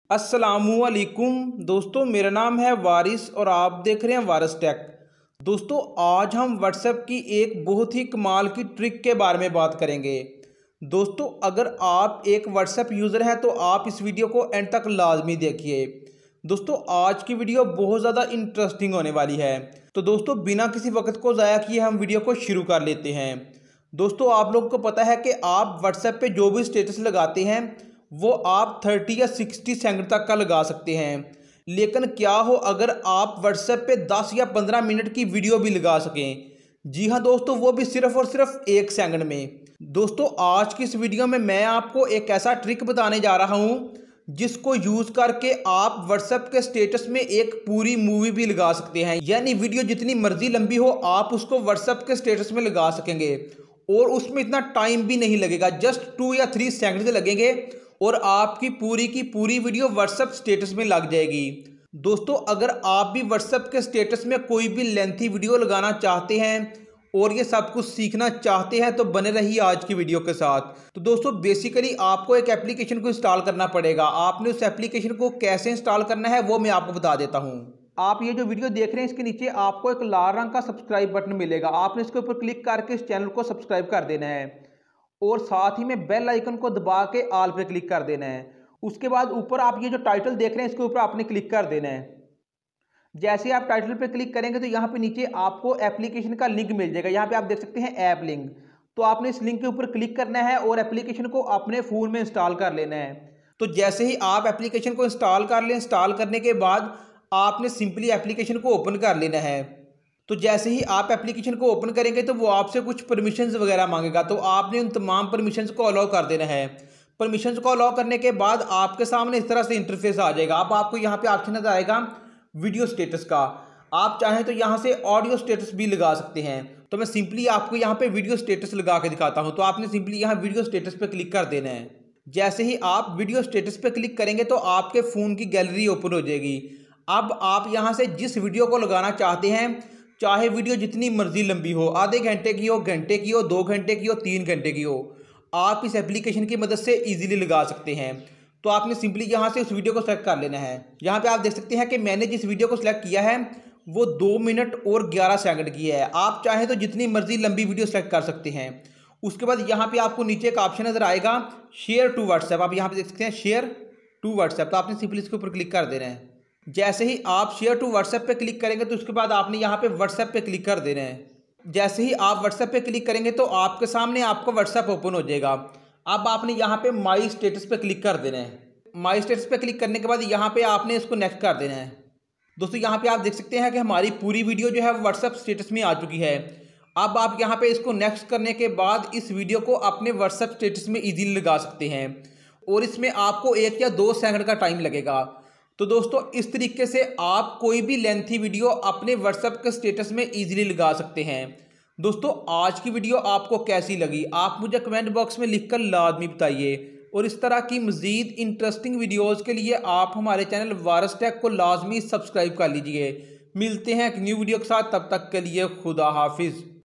अस्सलामुअलैकुम दोस्तों, मेरा नाम है वारिस और आप देख रहे हैं वारिस टेक। दोस्तों, आज हम व्हाट्सएप की एक बहुत ही कमाल की ट्रिक के बारे में बात करेंगे। दोस्तों, अगर आप एक व्हाट्सएप यूज़र हैं तो आप इस वीडियो को एंड तक लाजमी देखिए। दोस्तों, आज की वीडियो बहुत ज़्यादा इंटरेस्टिंग होने वाली है। तो दोस्तों, बिना किसी वक्त को ज़ाया किए हम वीडियो को शुरू कर लेते हैं। दोस्तों, आप लोगों को पता है कि आप व्हाट्सएप पे जो भी स्टेटस लगाते हैं वो आप 30 या 60 सेकंड तक का लगा सकते हैं। लेकिन क्या हो अगर आप व्हाट्सएप पे 10 या 15 मिनट की वीडियो भी लगा सकें। जी हाँ दोस्तों, वो भी सिर्फ और सिर्फ 1 सेकंड में। दोस्तों, आज की इस वीडियो में मैं आपको एक ऐसा ट्रिक बताने जा रहा हूँ जिसको यूज़ करके आप व्हाट्सएप के स्टेटस में एक पूरी मूवी भी लगा सकते हैं। यानी वीडियो जितनी मर्जी लंबी हो आप उसको व्हाट्सएप के स्टेटस में लगा सकेंगे और उसमें इतना टाइम भी नहीं लगेगा, जस्ट 2 या 3 सेकंड लगेंगे और आपकी पूरी वीडियो व्हाट्सएप स्टेटस में लग जाएगी। दोस्तों, अगर आप भी व्हाट्सएप के स्टेटस में कोई भी लेंथी वीडियो लगाना चाहते हैं और ये सब कुछ सीखना चाहते हैं तो बने रहिए आज की वीडियो के साथ। तो दोस्तों, बेसिकली आपको एक एप्लीकेशन को इंस्टॉल करना पड़ेगा। आपने उस एप्लीकेशन को कैसे इंस्टॉल करना है वो मैं आपको बता देता हूँ। आप ये जो वीडियो देख रहे हैं इसके नीचे आपको एक लाल रंग का सब्सक्राइब बटन मिलेगा। आपने इसके ऊपर क्लिक करके इस चैनल को सब्सक्राइब कर देना है और साथ ही में बेल आइकन को दबा के ऑल पे क्लिक कर देना है। उसके बाद ऊपर आप ये जो टाइटल देख रहे हैं इसके ऊपर आपने क्लिक कर देना है। जैसे आप टाइटल पे क्लिक करेंगे तो यहाँ पे नीचे आपको एप्लीकेशन का लिंक मिल जाएगा। यहाँ पे आप देख सकते हैं ऐप लिंक। तो आपने इस लिंक के ऊपर क्लिक करना है और एप्लीकेशन को अपने फ़ोन में इंस्टॉल कर लेना है। तो जैसे ही आप एप्लीकेशन को इंस्टॉल कर लें, इंस्टॉल करने के बाद आपने सिंपली एप्लीकेशन को ओपन कर लेना है। तो जैसे ही आप एप्लीकेशन को ओपन करेंगे तो वो आपसे कुछ परमिशंस वगैरह मांगेगा, तो आपने उन तमाम परमिशंस को अलाउ कर देना है। परमिशंस को अलाउ करने के बाद आपके सामने इस तरह से इंटरफेस आ जाएगा। अब आपको यहाँ पे ऑप्शन नजर आएगा वीडियो स्टेटस का। आप चाहें तो यहाँ से ऑडियो स्टेटस भी लगा सकते हैं। तो मैं सिंपली आपको यहाँ पे वीडियो स्टेटस लगा के दिखाता हूँ। तो आपने सिंपली यहाँ वीडियो स्टेटस पे क्लिक कर देना है। जैसे ही आप वीडियो स्टेटस पे क्लिक करेंगे तो आपके फ़ोन की गैलरी ओपन हो जाएगी। अब आप यहाँ से जिस वीडियो को लगाना चाहते हैं, चाहे वीडियो जितनी मर्जी लंबी हो, आधे घंटे की हो, घंटे की हो, 2 घंटे की हो, 3 घंटे की हो, आप इस एप्लीकेशन की मदद से इजीली लगा सकते हैं। तो आपने सिंपली यहाँ से उस वीडियो को सेलेक्ट कर लेना है। यहाँ पे आप देख सकते हैं कि मैंने जिस वीडियो को सिलेक्ट किया है वो 2 मिनट और 11 सेकंड की है। आप चाहे तो जितनी मर्जी लंबी वीडियो सेलेक्ट कर सकते हैं। उसके बाद यहाँ पे आपको नीचे एक ऑप्शन नजर आएगा शेयर टू व्हाट्सएप। आप यहाँ पे देख सकते हैं शेयर टू व्हाट्सएप। तो आपने सिंपली इसके ऊपर क्लिक कर देना है। जैसे ही आप शेयर टू व्हाट्सएप पे क्लिक करेंगे तो उसके बाद आपने यहाँ पे व्हाट्सएप पे क्लिक कर देना है। जैसे ही आप व्हाट्सएप पे क्लिक करेंगे तो आपके सामने आपका व्हाट्सएप ओपन हो जाएगा। अब आपने यहाँ पे माई स्टेटस पे क्लिक कर देना है। माई स्टेटस पे क्लिक करने के बाद यहाँ पे आपने इसको नेक्स्ट कर देना है। दोस्तों, यहाँ पे आप देख सकते हैं कि हमारी पूरी वीडियो जो है व्हाट्सएप स्टेटस में आ चुकी है। अब आप यहाँ पे इसको नेक्स्ट करने के बाद इस वीडियो को अपने व्हाट्सएप स्टेटस में ईजिली लगा सकते हैं और इसमें आपको 1 या 2 सेकंड का टाइम लगेगा। तो दोस्तों, इस तरीके से आप कोई भी लेंथी वीडियो अपने व्हाट्सएप के स्टेटस में इजीली लगा सकते हैं। दोस्तों, आज की वीडियो आपको कैसी लगी आप मुझे कमेंट बॉक्स में लिखकर लाजमी बताइए और इस तरह की मज़ीद इंटरेस्टिंग वीडियोज़ के लिए आप हमारे चैनल वारिस टेक को लाजमी सब्सक्राइब कर लीजिए। मिलते हैं एक न्यू वीडियो के साथ, तब तक के लिए खुदा हाफिज़।